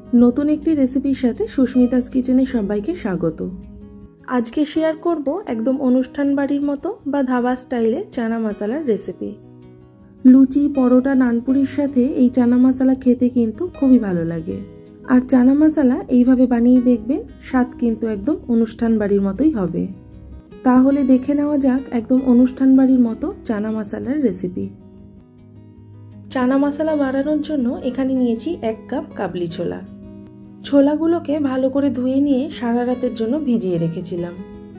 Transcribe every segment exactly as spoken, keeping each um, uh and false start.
নতুন একটি রেসিপির সাথে সুস্মিতাস কিচেনে সবাইকে স্বাগত। আজকে শেয়ার করব একদম অনুষ্ঠান বাড়ির মতো বা ধাবা স্টাইলে চানা মশলার রেসিপি। লুচি, পরোটা, নানপুরির সাথে এই চানা মশলা খেতে কিন্তু খুবই ভালো লাগে। আর চানা মশলা এইভাবে বানিয়ে দেখবেন, স্বাদ কিন্তু একদম অনুষ্ঠান বাড়ির মতোই হবে। তাহলে দেখে নেওয়া যাক একদম অনুষ্ঠান বাড়ির মতো চানা মশলার রেসিপি। চানা মশলা বানানোর জন্য এখানে নিয়েছি এক কাপ কাবলি ছোলা। ছোলাগুলোকে ভালো করে ধুয়ে নিয়ে সারা রাতের জন্য ভিজিয়ে রেখেছিলাম।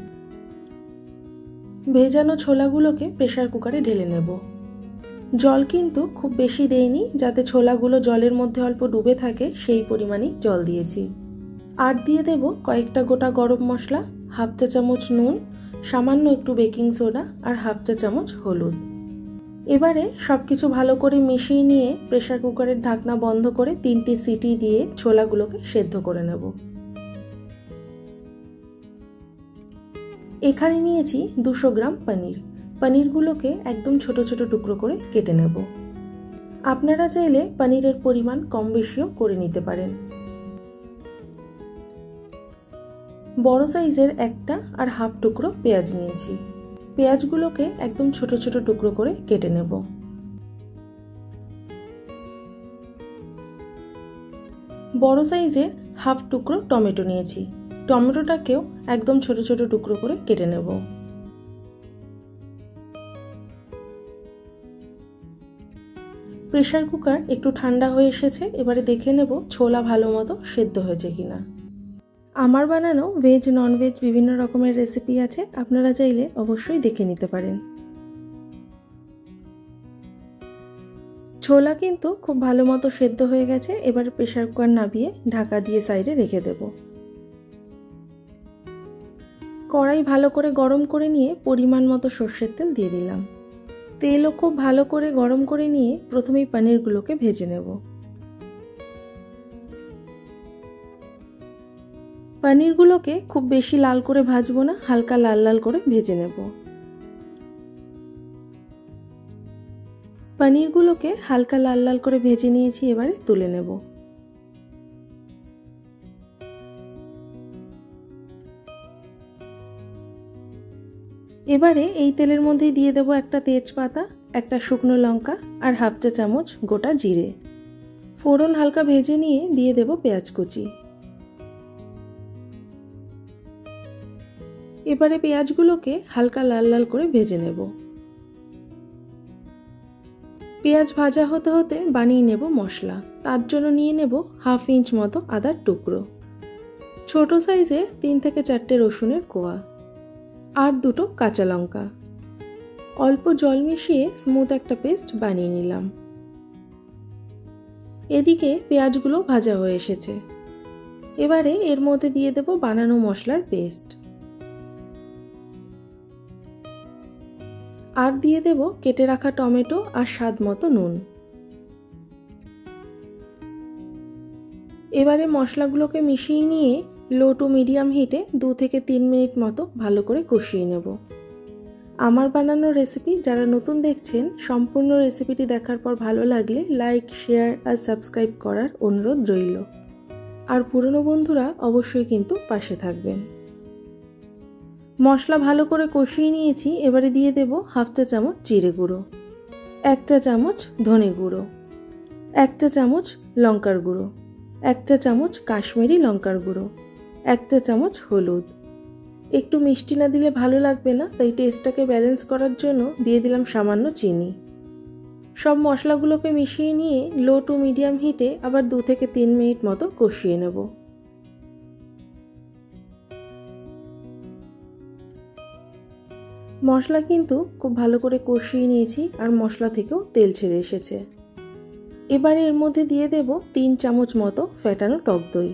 ভেজানো ছোলাগুলোকে প্রেসার কুকারে ঢেলে নেব। জল কিন্তু খুব বেশি দেইনি, যাতে ছোলাগুলো জলের মধ্যে অল্প ডুবে থাকে সেই পরিমাণেই জল দিয়েছি। আর দিয়ে দেব কয়েকটা গোটা গরম মশলা, হাফ চা চামচ নুন, সামান্য একটু বেকিং সোডা আর হাফ চা চামচ হলুদ। এবারে সবকিছু ভালো করে মিশিয়ে নিয়ে প্রেসার কুকারের ঢাকনা বন্ধ করে তিনটি সিটি দিয়ে ছোলাগুলোকে সেদ্ধ করে নেব। এখানে নিয়েছি দুশো গ্রাম পনির। পনিরগুলোকে একদম ছোট ছোট টুকরো করে কেটে নেব। আপনারা চাইলে পনিরের পরিমাণ কম বেশিও করে নিতে পারেন। বড় সাইজের একটা আর হাফ টুকরো পেঁয়াজ নিয়েছি। পেঁয়াজগুলোকে একদম ছোট ছোট টুকরো করে কেটে নেব। বড় সাইজের হাফ টুকরো টমেটো নিয়েছি। টমেটোটাকেও একদম ছোট ছোট টুকরো করে কেটে নেব। প্রেসার কুকার একটু ঠান্ডা হয়ে এসেছে, এবারে দেখে নেব ছোলা ভালো মতো সেদ্ধ হয়েছে কিনা। আমার বানানো ভেজ ননভেজ বিভিন্ন রকমের রেসিপি আছে, আপনারা চাইলে অবশ্যই দেখে নিতে পারেন। ছোলা কিন্তু খুব ভালো মতো সেদ্ধ হয়ে গেছে। এবার প্রেসার কুকার নামিয়ে ঢাকা দিয়ে সাইডে রেখে দেব। কড়াই ভালো করে গরম করে নিয়ে পরিমাণ মতো সর্ষের তেল দিয়ে দিলাম। তেলও খুব ভালো করে গরম করে নিয়ে প্রথমেই পনিরগুলোকে ভেজে নেব। পনিরগুলোকে খুব বেশি লাল করে ভাজবো না, হালকা লাল লাল করে ভেজে নেব। পনিরগুলোকে হালকা লাল লাল করে ভেজে নিয়েছি, এবারে তুলে নেব। এবারে এই তেলের মধ্যে দিয়ে দেব একটা তেজপাতা, একটা শুকনো লঙ্কা আর হাফ চা চামচ গোটা জিরে। ফোড়ন হালকা ভেজে নিয়ে দিয়ে দেব পেঁয়াজ কুচি। এবারে পেঁয়াজগুলোকে হালকা লাল লাল করে ভেজে নেব। পেঁয়াজ ভাজা হতে হতে বানিয়ে নেব মশলা। তার জন্য নিয়ে নেব হাফ ইঞ্চ মতো আদার টুকরো, ছোট সাইজের তিন থেকে চারটে রসুনের কোয়া আর দুটো কাঁচা লঙ্কা। অল্প জল মিশিয়ে স্মুথ একটা পেস্ট বানিয়ে নিলাম। এদিকে পেঁয়াজগুলো ভাজা হয়ে এসেছে। এবারে এর মধ্যে দিয়ে দেব বানানো মশলার পেস্ট আর দিয়ে দেব কেটে রাখা টমেটো আর স্বাদ মতো নুন। এবারে মশলাগুলোকে মিশিয়ে নিয়ে লো টু মিডিয়াম হিটে দু থেকে তিন মিনিট মতো ভালো করে কষিয়ে নেব। আমার বানানো রেসিপি যারা নতুন দেখছেন, সম্পূর্ণ রেসিপিটি দেখার পর ভালো লাগলে লাইক, শেয়ার আর সাবস্ক্রাইব করার অনুরোধ রইল। আর পুরনো বন্ধুরা অবশ্যই কিন্তু পাশে থাকবেন। মশলা ভালো করে কষিয়ে নিয়েছি। এবারে দিয়ে দেব হাফ চা চামচ জিরে গুঁড়ো, এক চা চামচ ধনে গুঁড়ো, এক চা চামচ লঙ্কার গুঁড়ো, এক চা চামচ কাশ্মীরি লঙ্কার গুঁড়ো, এক চা চামচ হলুদ। একটু মিষ্টি না দিলে ভালো লাগবে না, তাই টেস্টটাকে ব্যালেন্স করার জন্য দিয়ে দিলাম সামান্য চিনি। সব মশলাগুলোকে মিশিয়ে নিয়ে লো টু মিডিয়াম হিটে আবার দু থেকে তিন মিনিট মতো কষিয়ে নেব। মশলা কিন্তু খুব ভালো করে কষিয়ে নিয়েছি আর মশলা থেকেও তেল ছেড়ে এসেছে। এবারে এর মধ্যে দিয়ে দেব তিন চামচ মতো ফেটানো টক দই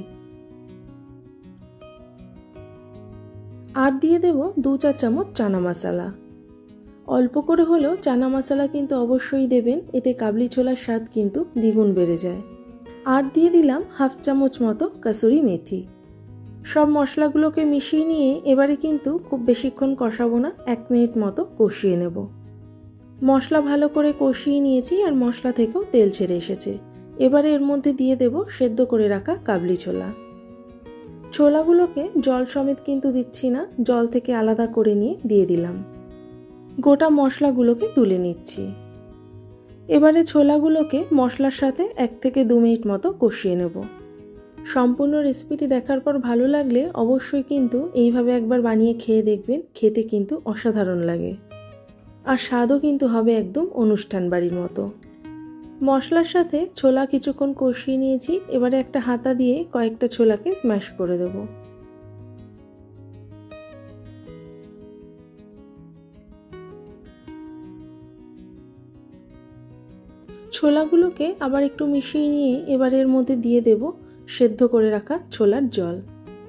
আর দিয়ে দেব দু চার চামচ চানা মশলা। অল্প করে হলেও চানা মশলা কিন্তু অবশ্যই দেবেন, এতে কাবলি ছোলার স্বাদ কিন্তু দ্বিগুণ বেড়ে যায়। আর দিয়ে দিলাম হাফ চামচ মতো কসুরি মেথি। সব মশলাগুলোকে মিশিয়ে নিয়ে এবারে কিন্তু খুব বেশিক্ষণ কষাবো না, এক মিনিট মতো কষিয়ে নেব। মশলা ভালো করে কষিয়ে নিয়েছি আর মশলা থেকেও তেল ছেড়ে এসেছে। এবারে এর মধ্যে দিয়ে দেব সেদ্ধ করে রাখা কাবলি ছোলা। ছোলাগুলোকে জল সমেত কিন্তু দিচ্ছি না, জল থেকে আলাদা করে নিয়ে দিয়ে দিলাম। গোটা মশলাগুলোকে তুলে নিচ্ছি। এবারে ছোলাগুলোকে মশলার সাথে এক থেকে দু মিনিট মতো কষিয়ে নেব। সম্পূর্ণ রেসিপিটি দেখার পর ভালো লাগলে অবশ্যই কিন্তু এইভাবে একবার বানিয়ে খেয়ে দেখবেন, খেতে কিন্তু অসাধারণ লাগে আর স্বাদও কিন্তু হবে একদম অনুষ্ঠান বাড়ির মতো। মশলার সাথে ছোলা কিছুক্ষণ কষিয়ে নিয়েছি, এবারে একটা হাতা দিয়ে কয়েকটা ছোলাকে স্ম্যাশ করে দেব। ছোলাগুলোকে আবার একটু মিশিয়ে নিয়ে এবার এর মধ্যে দিয়ে দেব সেদ্ধ করে রাখা ছোলার জল।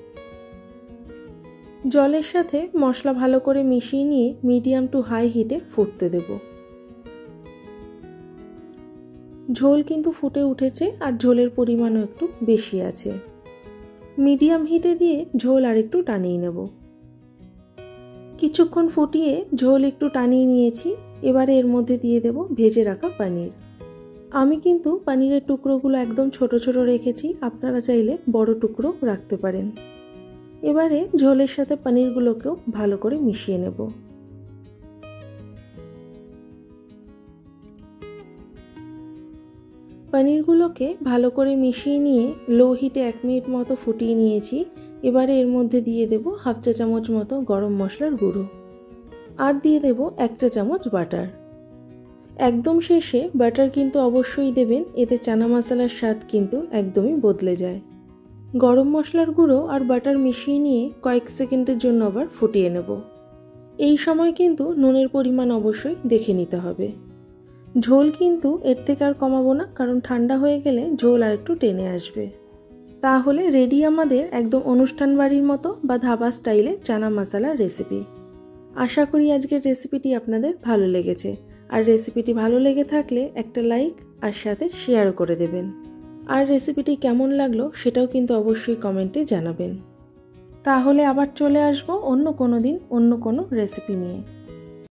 জলের সাথে মশলা ভালো করে মিশিয়ে নিয়ে মিডিয়াম টু হাই হিটে ফুটতে দেব। ঝোল কিন্তু ফুটে উঠেছে আর ঝোলের পরিমাণও একটু বেশি আছে। মিডিয়াম হিটে দিয়ে ঝোল আর একটু টানিয়ে নেব। কিছুক্ষণ ফুটিয়ে ঝোল একটু টানিয়ে নিয়েছি, এবারে এর মধ্যে দিয়ে দেব ভেজে রাখা পনির। আমি কিন্তু পনিরের টুকরোগুলো একদম ছোট ছোট রেখেছি, আপনারা চাইলে বড় টুকরো রাখতে পারেন। এবারে ঝোলের সাথে পনিরগুলোকেও ভালো করে মিশিয়ে নেব। পনিরগুলোকে ভালো করে মিশিয়ে নিয়ে লো হিটে এক মিনিট মতো ফুটিয়ে নিয়েছি। এবারে এর মধ্যে দিয়ে দেব হাফ চা চামচ মতো গরম মশলার গুঁড়ো আর দিয়ে দেব এক চা চামচ বাটার। একদম শেষে বাটার কিন্তু অবশ্যই দেবেন, এতে চানা মশলার স্বাদ কিন্তু একদমই বদলে যায়। গরম মশলার গুঁড়ো আর বাটার মিশিয়ে নিয়ে কয়েক সেকেন্ডের জন্য আবার ফুটিয়ে নেব। এই সময় কিন্তু নুনের পরিমাণ অবশ্যই দেখে নিতে হবে। ঝোল কিন্তু এর থেকে আর কমাবো না, কারণ ঠান্ডা হয়ে গেলে ঝোল আর একটু টেনে আসবে। তাহলে রেডি আমাদের একদম অনুষ্ঠান বাড়ির মতো বা ধাবা স্টাইলে চানা মশলার রেসিপি। আশা করি আজকের রেসিপিটি আপনাদের ভালো লেগেছে, আর রেসিপিটি ভালো লেগে থাকলে একটা লাইক আর সাথে শেয়ারও করে দেবেন। আর রেসিপিটি কেমন লাগলো সেটাও কিন্তু অবশ্যই কমেন্টে জানাবেন। তাহলে আবার চলে আসবো অন্য কোনো দিন অন্য কোনো রেসিপি নিয়ে।